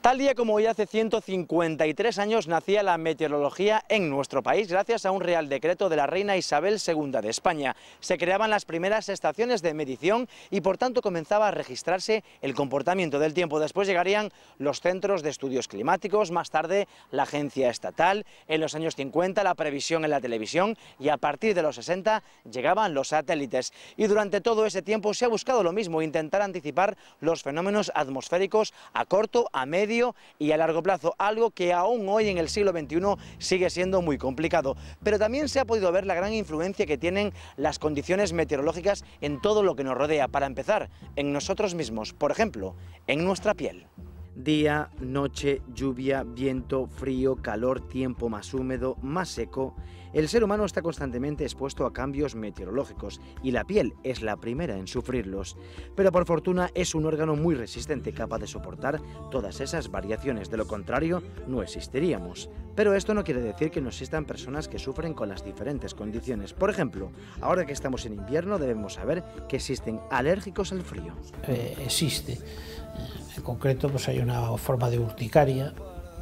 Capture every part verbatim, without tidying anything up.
Tal día como hoy, hace ciento cincuenta y tres años, nacía la meteorología en nuestro país gracias a un real decreto de la reina Isabel segunda de España. Se creaban las primeras estaciones de medición y por tanto comenzaba a registrarse el comportamiento del tiempo. Después llegarían los centros de estudios climáticos, más tarde la agencia estatal, en los años cincuenta la previsión en la televisión y a partir de los sesenta llegaban los satélites. Y durante todo ese tiempo se ha buscado lo mismo, intentar anticipar los fenómenos atmosféricos a corto, a medio y a largo plazo, algo que aún hoy en el siglo veintiuno sigue siendo muy complicado. Pero también se ha podido ver la gran influencia que tienen las condiciones meteorológicas en todo lo que nos rodea. Para empezar, en nosotros mismos, por ejemplo, en nuestra piel. Día, noche, lluvia, viento, frío, calor, tiempo más húmedo, más seco. El ser humano está constantemente expuesto a cambios meteorológicos y la piel es la primera en sufrirlos. Pero por fortuna es un órgano muy resistente, capaz de soportar todas esas variaciones. De lo contrario, no existiríamos. Pero esto no quiere decir que no existan personas que sufren con las diferentes condiciones. Por ejemplo, ahora que estamos en invierno debemos saber que existen alérgicos al frío. Eh, existe. En concreto, pues hay una forma de urticaria,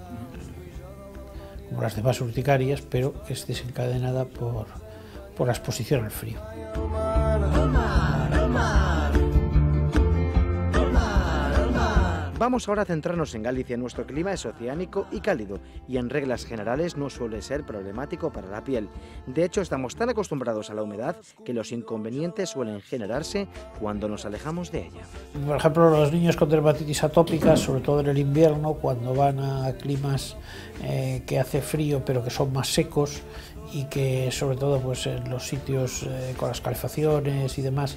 como las demás urticarias, pero que es desencadenada por, por la exposición al frío. Vamos ahora a centrarnos en Galicia. Nuestro clima es oceánico y cálido y en reglas generales no suele ser problemático para la piel. De hecho, estamos tan acostumbrados a la humedad que los inconvenientes suelen generarse cuando nos alejamos de ella. Por ejemplo, los niños con dermatitis atópica, sobre todo en el invierno, cuando van a climas eh, que hace frío pero que son más secos y que sobre todo pues en los sitios eh, con las calefacciones y demás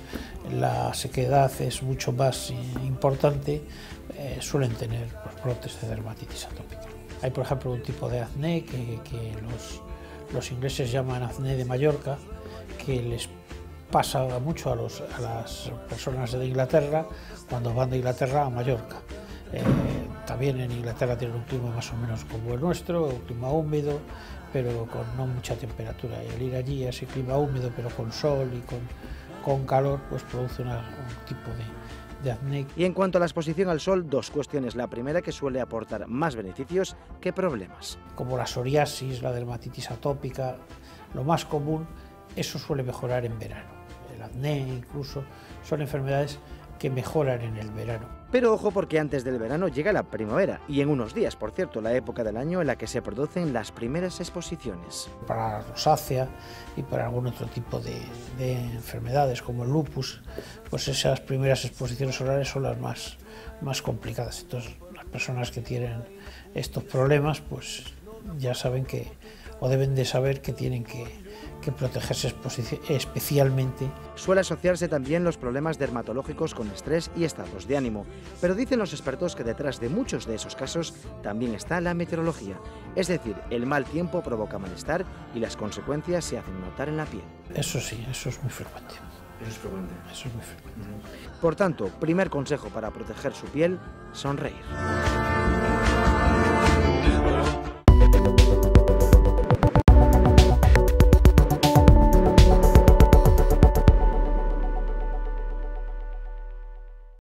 la sequedad es mucho más importante, eh, suelen tener pues, brotes de dermatitis atópica. Hay por ejemplo un tipo de acné que, que los, los ingleses llaman acné de Mallorca, que les pasa mucho a, los, a las personas de Inglaterra cuando van de Inglaterra a Mallorca. Eh, también en Inglaterra tienen un clima más o menos como el nuestro, un clima húmedo, pero con no mucha temperatura. Y al ir allí a ese clima húmedo, pero con sol y con, con calor, pues produce una, un tipo de, de acné. Y en cuanto a la exposición al sol, dos cuestiones. La primera, que suele aportar más beneficios que problemas. Como la psoriasis, la dermatitis atópica, lo más común, eso suele mejorar en verano. El acné incluso son enfermedades que mejoran en el verano. Pero ojo, porque antes del verano llega la primavera y en unos días, por cierto, la época del año en la que se producen las primeras exposiciones. Para la rosácea y para algún otro tipo de, de enfermedades como el lupus, pues esas primeras exposiciones solares son las más, más complicadas. Entonces las personas que tienen estos problemas pues ya saben que, o deben de saber que tienen que, que protegerse especialmente. Suele asociarse también los problemas dermatológicos con estrés y estados de ánimo, pero dicen los expertos que detrás de muchos de esos casos también está la meteorología, es decir, el mal tiempo provoca malestar y las consecuencias se hacen notar en la piel. Eso sí, eso es muy frecuente. Eso es frecuente. Eso es muy frecuente. Por tanto, primer consejo para proteger su piel, sonreír.